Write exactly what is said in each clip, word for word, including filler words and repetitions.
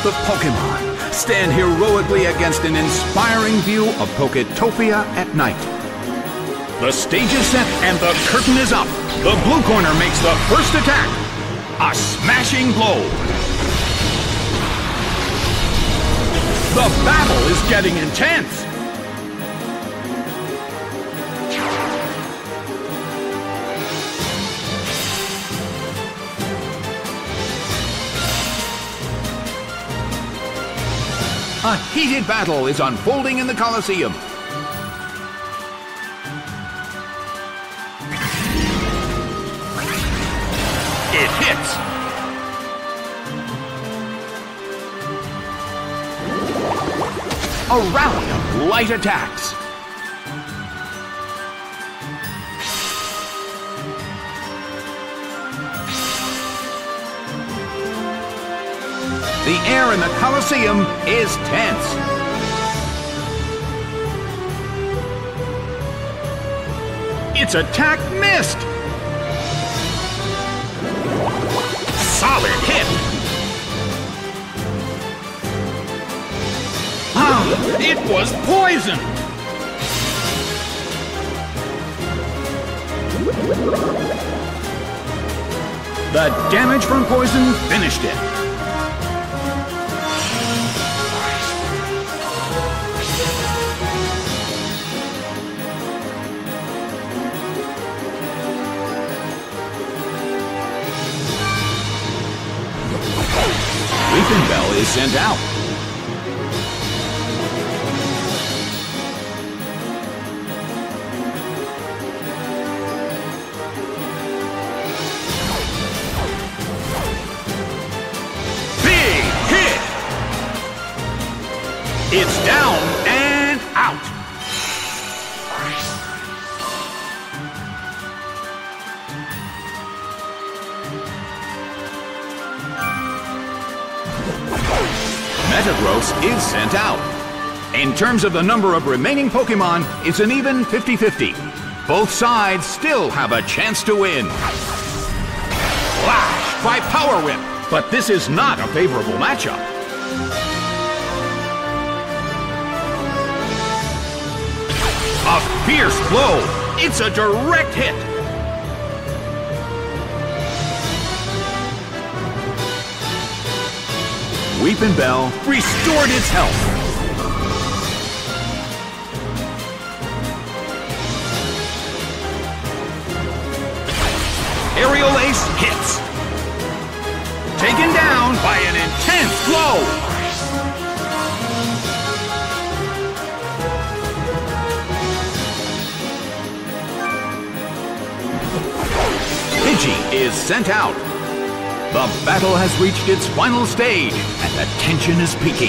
the Pokémon stand heroically against an inspiring view of Poketopia at night. The stage is set and the curtain is up. The blue corner makes the first attack. A smashing blow. The battle is getting intense. A heated battle is unfolding in the Colosseum. It hits. A rally of light attacks. The air in the Colosseum is tense. Its attack missed. Solid hit. Ah, it was poison. The damage from poison finished it. Weepinbell is sent out. Big hit! It's down and out. Metagross is sent out. In terms of the number of remaining Pokémon, it's an even fifty fifty. Both sides still have a chance to win. Flash by Power Whip, but this is not a favorable matchup. A fierce blow. It's a direct hit. Weepinbell restored its health. Aerial Ace hits. Taken down by an intense blow. Pidgey is sent out. The battle has reached its final stage, and the tension is peaking.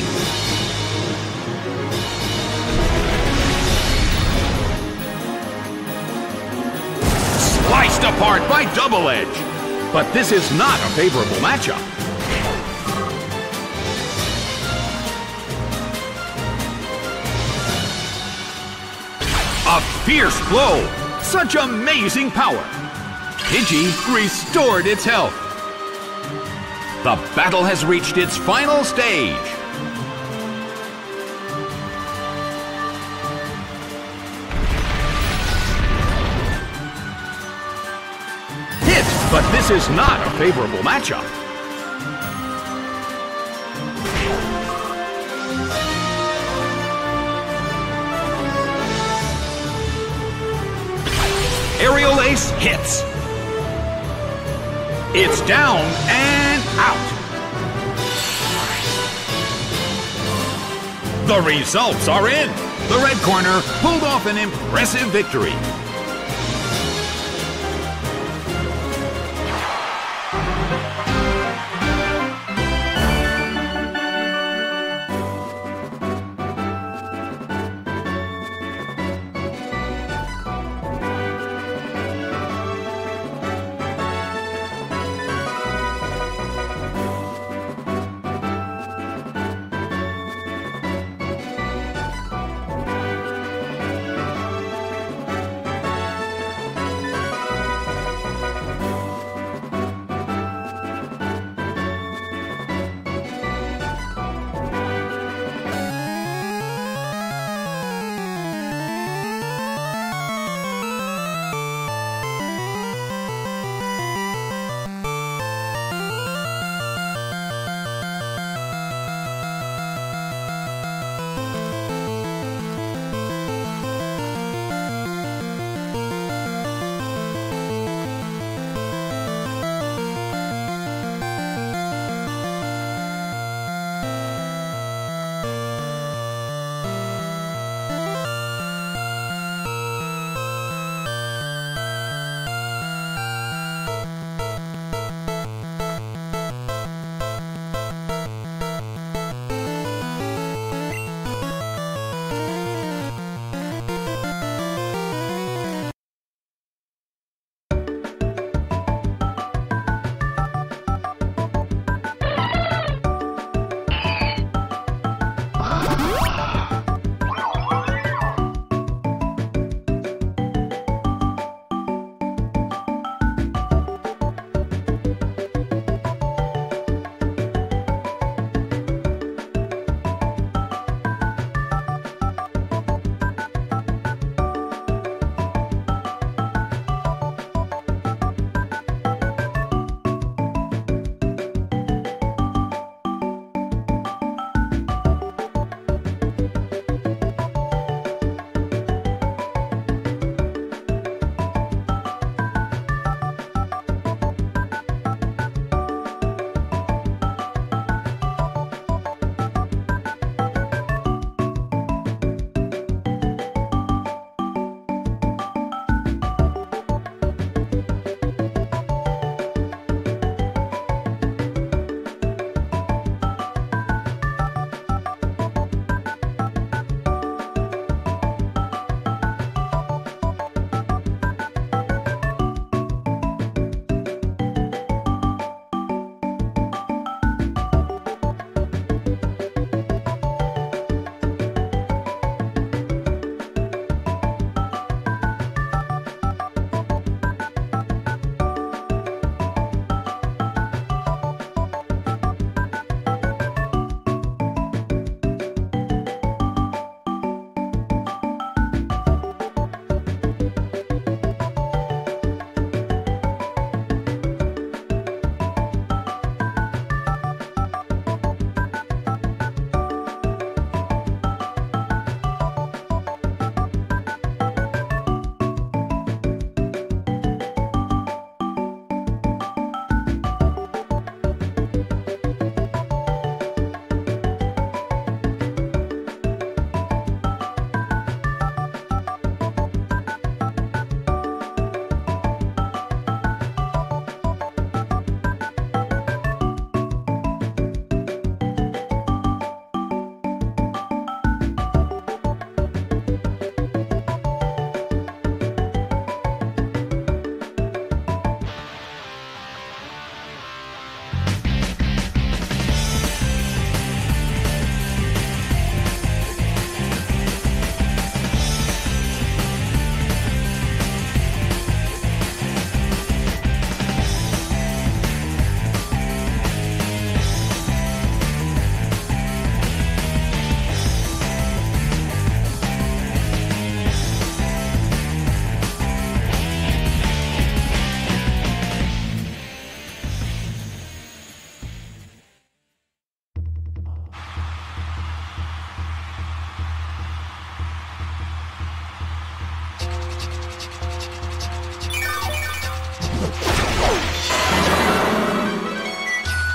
Sliced apart by Double Edge. But this is not a favorable matchup. A fierce blow. Such amazing power. Pidgey restored its health. The battle has reached its final stage. Hit, but this is not a favorable matchup. Aerial Ace hits. It's down and out. The results are in. The red corner pulled off an impressive victory.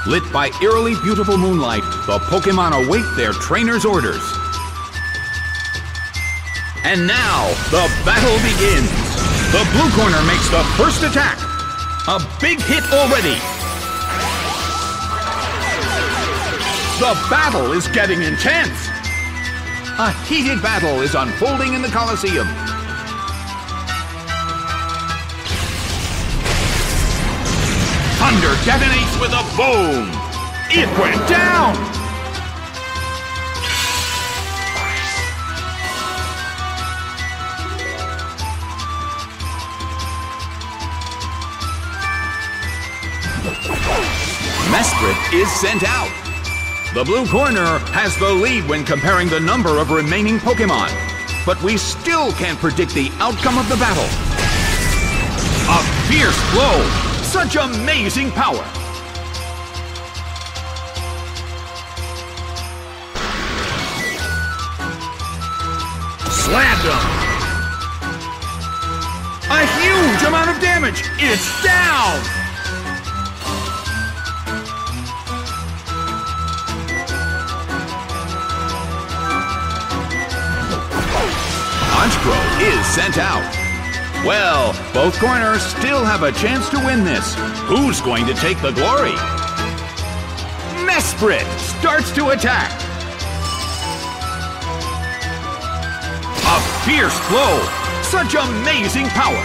Lit by eerily beautiful moonlight, the Pokémon await their trainer's orders. And now, the battle begins. The blue corner makes the first attack. A big hit already. The battle is getting intense. A heated battle is unfolding in the Colosseum. Thunder detonates with a boom. It went down. Mesprit is sent out. The blue corner has the lead when comparing the number of remaining Pokémon. But we still can't predict the outcome of the battle. A fierce blow. Such amazing power. Slammed him. A huge amount of damage. It's down. Honchkrow is sent out. Well, both corners still have a chance to win this. Who's going to take the glory? Mesprit starts to attack. A fierce blow. Such amazing power.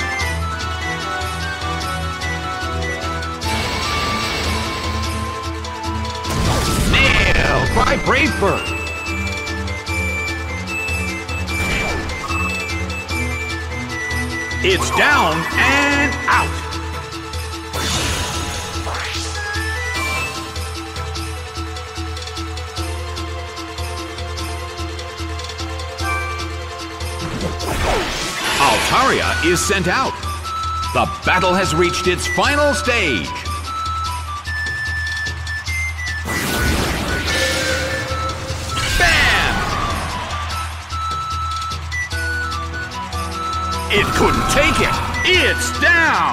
Nailed by Brave Bird. It's down and out. Altaria is sent out. The battle has reached its final stage. It couldn't take it. It's down.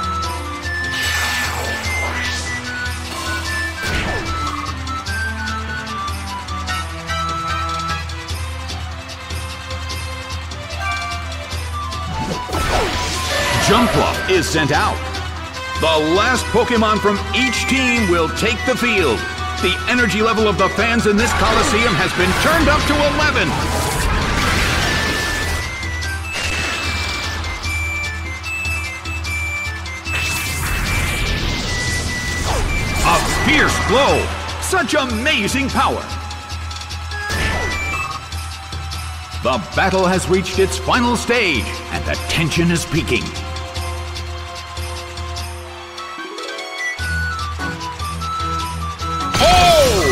Jumpluff is sent out. The last Pokémon from each team will take the field. The energy level of the fans in this Colosseum has been turned up to eleven. Fierce blow! Such amazing power! The battle has reached its final stage, and the tension is peaking. Oh!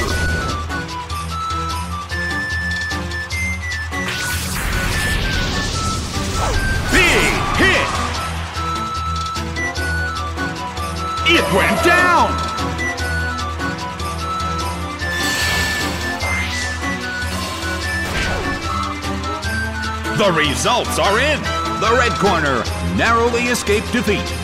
Big hit! It went down! The results are in. The red corner narrowly escaped defeat.